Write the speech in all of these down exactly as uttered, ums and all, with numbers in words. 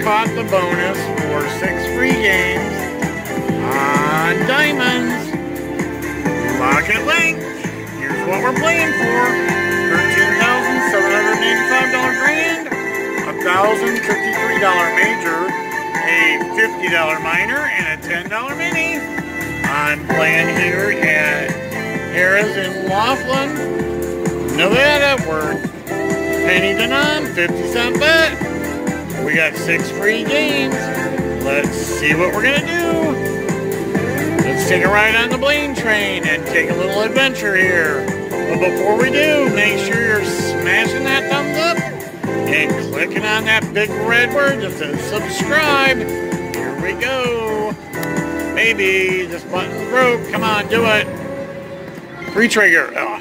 jackpot the bonus for six free games on Diamonds. Lock it link. Here's what we're playing for. thirteen thousand seven hundred eighty-five dollars grand, a one thousand fifty-three dollars major, a fifty dollars minor, and a ten dollars mini. I'm playing here at Harrah's in Laughlin, Nevada. We're penny to none, fifty cent bet. We got six free games. Let's see what we're gonna do. Let's take a ride on the Blaine train and take a little adventure here. But before we do, make sure you're smashing that thumbs up and clicking on that big red word that says subscribe. Here we go. Maybe this button's broke. Come on, do it. Free trigger. Oh.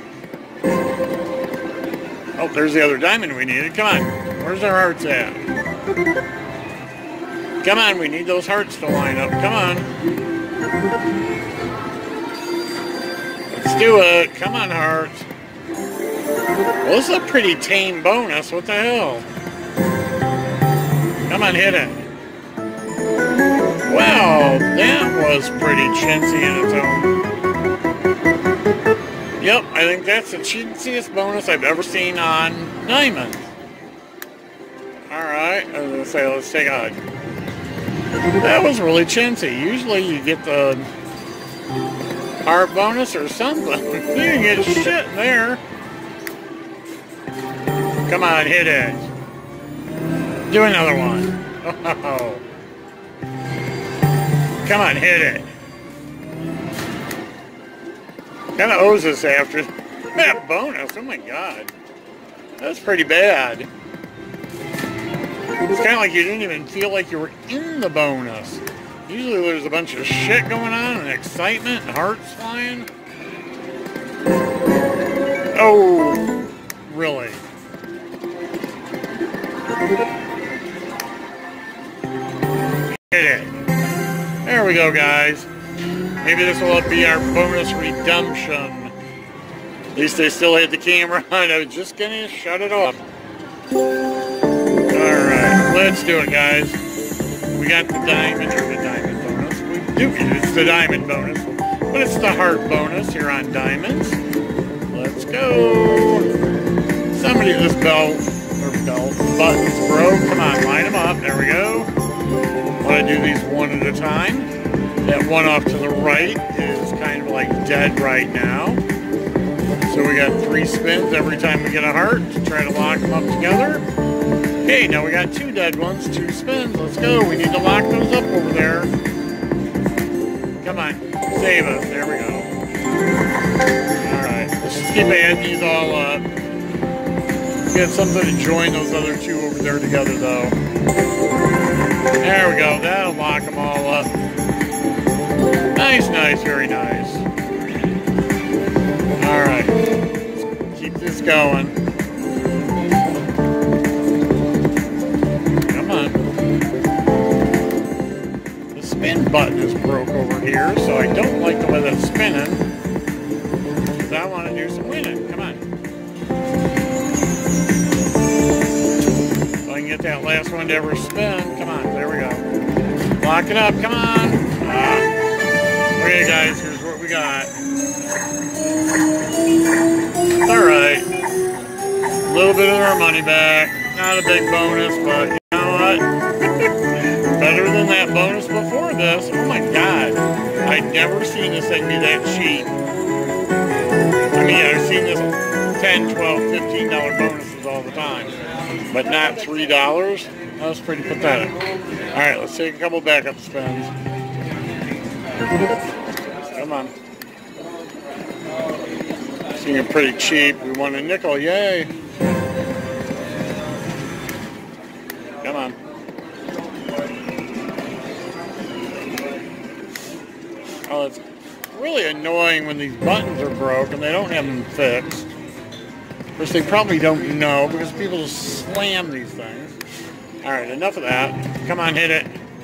oh, there's the other diamond we needed. Come on. Where's our hearts at? Come on, we need those hearts to line up. Come on. Let's do it. Come on, hearts. Well, this is a pretty tame bonus. What the hell? Come on, hit it. Wow, that was pretty chintzy in its own. Yep, I think that's the chintziest bonus I've ever seen on Diamonds. Alright, I was going to say, let's take a... That was really chintzy. Usually you get the heart bonus or something. You didn't get shit in there. Come on, hit it. Do another one. Oh. Come on, hit it. Kind of owes us after that bonus. Oh my god. That's pretty bad. It's kind of like you didn't even feel like you were in the bonus. Usually there's a bunch of shit going on and excitement and hearts flying. Oh, really? Hit it. There we go, guys. Maybe this will be our bonus redemption. At least I still had the camera on. I was just gonna shut it off. Alright, let's do it, guys. We got the diamond, or the diamond bonus. We do it's the diamond bonus, but it's the heart bonus here on Diamonds. Let's go. Somebody, this belt, or belt, buttons broke. Come on, line them up. There we go. Want to do these one at a time. That one off to the right is kind of like dead right now. So we got three spins every time we get a heart to try to lock them up together. Okay, now we got two dead ones, two spins. Let's go. We need to lock those up over there. Come on, save us. There we go. Alright, let's just keep adding these all up. Get something to join those other two over there together, though. There we go. That'll lock them all up. Nice, nice, very nice. Alright, let's keep this going. Come on. The spin button is broke over here, so I don't like the way that's spinning. Because I want to do some winning. Come on. So I can get that last one to ever spin. Come on, there we go. Lock it up, come on. Ah. Okay, guys, here's what we got. It's alright. A little bit of our money back. Not a big bonus, but you know what? Better than that bonus before this. Oh my god. I've never seen this thing be that cheap. I mean, I've seen this ten, twelve, fifteen dollar bonuses all the time. But not three dollars? That was pretty pathetic. Alright, let's take a couple backup spins. Come on. Seeing pretty cheap. We won a nickel. Yay. Come on. Oh, it's really annoying when these buttons are broke and they don't have them fixed. Of course, they probably don't know because people just slam these things. Alright, enough of that. Come on, hit it.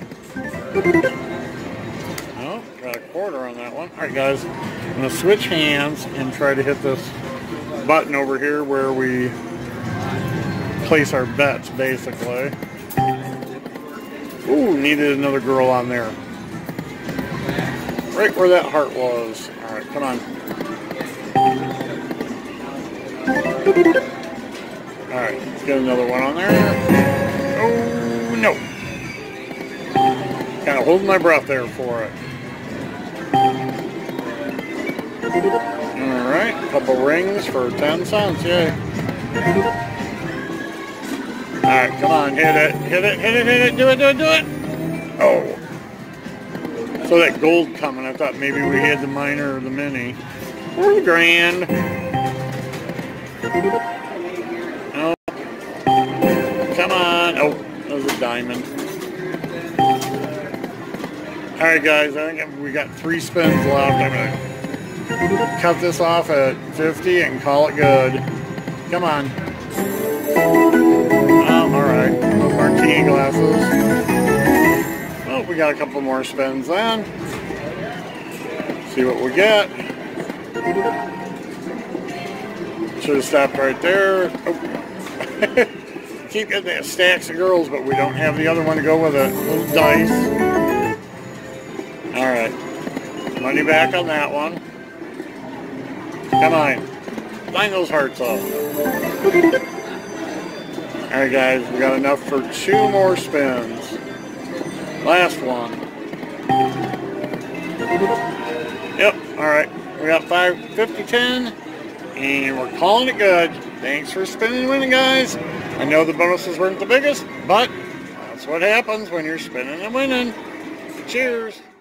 Oh, got a quarter on that one. Alright, guys. I'm going to switch hands and try to hit this button over here where we place our bets, basically. Ooh, needed another girl on there. Right where that heart was. Alright, come on. Alright, let's get another one on there. Oh, no. Kind of holding my breath there for it. Alright, a couple rings for ten cents, yay. Alright, come on, hit it, hit it, hit it, hit it, do it, do it, do it. Oh. So that gold coming, I thought maybe we had the minor or the mini. Or the grand. Oh. Come on. Oh, that was a diamond. Alright guys, I think we got three spins left. I'm gonna cut this off at fifty and call it good. Come on. Oh, alright. Martini glasses. Oh, we got a couple more spins then. See what we get. Should have stopped right there. Oh. Keep getting that stacks of girls, but we don't have the other one to go with it. Little dice. Alright. Money back on that one. Come on. Line those hearts up. Alright guys, we got enough for two more spins. Last one. Yep, alright. We got five, fifty, ten, and we're calling it good. Thanks for spinning and winning, guys. I know the bonuses weren't the biggest, but that's what happens when you're spinning and winning. Cheers.